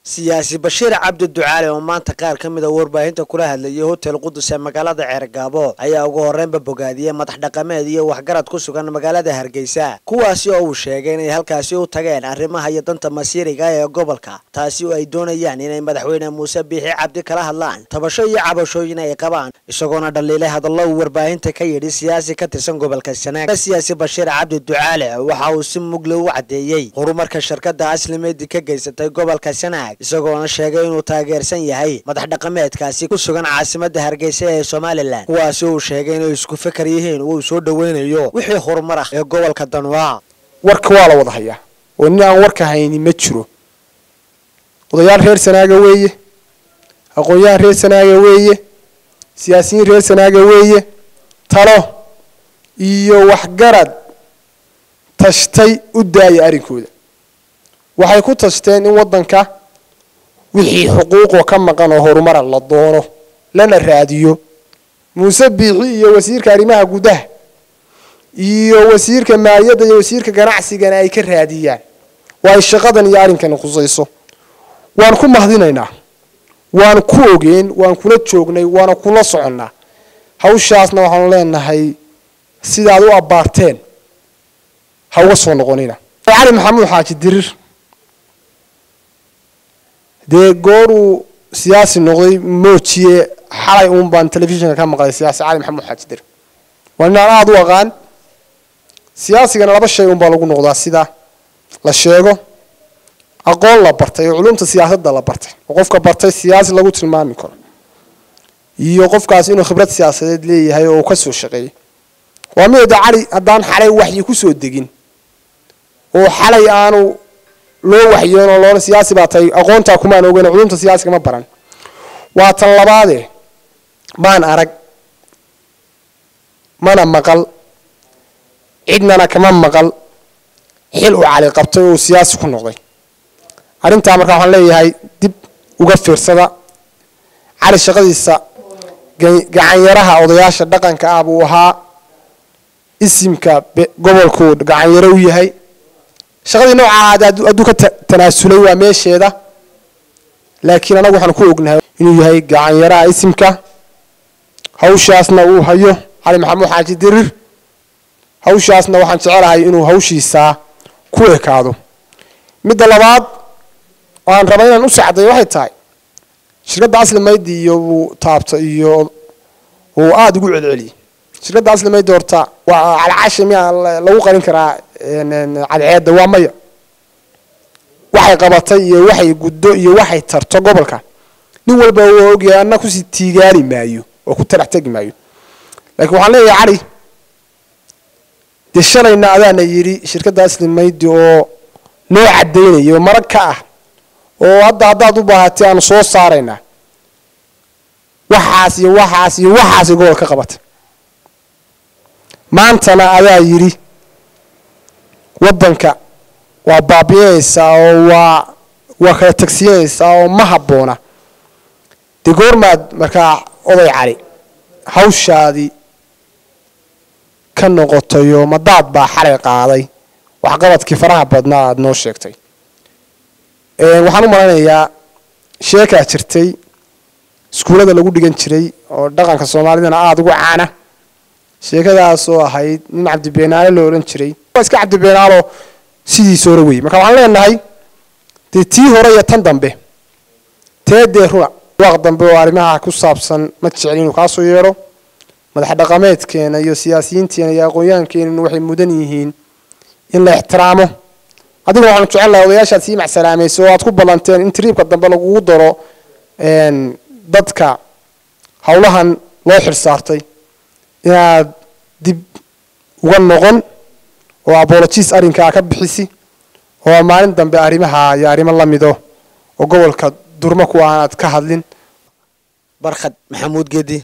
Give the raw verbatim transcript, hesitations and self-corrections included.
siyaasi Bashiir Cabdi Ducaale oo maanta qaar ka mid ah warbaahinta kula hadlayay hotel Qudus ee magaalada Ceergaabo ayaa ugu horreynba bogaadiyay madax dhaqameed iyo waxgarad ku sugan magaalada Hargeysa kuwaasi oo uu sheegay inay halkaasi u tageen arrimaha iyo danta masiiriga ee gobolka taasi oo ay doonayaan inay madaxweyne Muuse Biixi Cabdi kala hadlaan tabasho iyo cabashooyin ay qabaan isagoona dhaliilay hadallo uu warbaahinta ka yidhi siyaasi ka tirsan gobolka Sanaag siyaasi Bashiir Cabdi Ducaale waxa uu si mug leh u cadeeyay horumarka shirkadda Aslimeed ka geysatay gobolka Sanaag isagoona sheegay inuu taageersan yahay madax dhaqameedkaasi ku sugan caasimadda Hargeysa ee Soomaaliland kuwaasi oo sheegay inay isku fikir yihiin oo soo dhaweynayo wixii horumar ah ee gobolka Danwaa warka waa la wada hayaa oo in aan warka hayni ma jiro odayaal reer Sanaaga weeye aqoonyahan reer Sanaaga weeye siyaasiyiin reer Sanaaga weeye talo iyo waxgarad tashtay u daayay arinkooda waxay ku tashteen in wadanka wixii xuquuq ka maqan oo horumar la doono lana raadiyo Muuse Biixi iyo wasiirka arrimaha gudaha iyo wasiirka maaliyadda iyo wasiirka ganacsiga ay ka raadiyaan way shaqadan iyo arinkan khusayso waan ku mahdinaynaa waan ku ogeen waan kula joognay waan kula soconnaa hawshaasna waxaan leenahay sidaad u abaarteen hawa soo noqonina Ali Maxamuud Xaaji Dirir de gooru siyaasi noqday moojiye xalay uun baan telefishinka ka maqlay siyaasi Ali Maxamuud Xaaji Dirir waan aad u aqaan siyaasigana laba shay uun baa lagu noqdaa sida la sheego aqoon la bartay culumta siyaasadda la bartay qofka bartay siyaasi lagu tilmaami karo iyo qofkaas inuu khibrad siyaasadeed leeyahay oo ka soo shaqeeyay waa mid Ali hadaan xalay waxyi ku soo degin oo xalay aanu loo waxyeeno loo siyaasi baatay aqoonta kuma aan ogeyn culumta siyaasiga ma baran waa tan labaade baan arag mana maqal cidnana kama maqal xil uu cali qabtay oo siyaasi ku noqday arinta marka waxaan leeyahay dib uga fiirsada cali shaqadiisa gacan yaraha odayaasha dhaqanka ah buu ahaa isimka gobolku gacan yaro u yahay shaqadii nooca ah aduu ka tanaasulay waa meesheeda laakiin anagu waxaan ku ognahay inuu yahay gacan yaraha isimka hawshaasna uu hayo Ali Maxamuud Xaaji Dirir hawshaasna waxaan jecelahay inuu hawshiisa ku ekaado midda labaad waan rabaa inaan u sacday waxay tahay shirkadda Aslimeed iyo uu taabto iyo uu aad ugu celceliyay shirkadda Aslimeed horta waa ala cashimi lagu qarin karaa cadceeda waa maya waxay qabatay iyo waxay guddo iyo waxay tarto gobolka nin walba uu ogyahay anna ku si tiigaali maayo oo ku tarax tagi maayo laakiin waxaan leeyahay Ali dishalayna adana yiri shirkadda Aslimeed oo noo cadeynayo marag ka ah oo hadda hadda u baahatay aan soo saarayna waxaas iyo waxaas iyo waxaas gobolka qabatay maantana adaa yiri wadanka waa baabiyeeysa oo waa waa kala tagsiyeysa oo ma haboona de goormaad marka oday cali hawshaadi ka noqotayo madaad baa xalay qaaday wax qabadkii faraha badnaa aad noo sheegtay ee waxaan u maleynayaa sheeka jirtay iskuulada lagu dhigan jiray oo dhaqanka Soomaalidana aad ugu caana sheekadaas oo ahayd nin Cabdi Beenaale loo oran jiray iska Cabdi Beenaalo sidii soo raway marka waxaan leenahay tii hore iyo tan dambe teedee ruuc waqt dambe oo arrimaha ku saabsan ma jecel inuu ka soo yeero madax dhaqameedkeena iyo siyaasiyiinteena iyo aqoonyahankeena waxay mudan yihiin in la ixtiraamo adiga waxaan jecelahay odayaasha si macsalaamayso oo aad ku balanteen in tripka dambe lagu daro een dadka hawlahan loo xirsaartay inaad dib uga noqon oo apologies arinka ka bixisi oo maalin dambe arrimaha iyo arrimo la mido oo gobolka durma ku aad ka hadlin Barkhad Maxamuud Geedi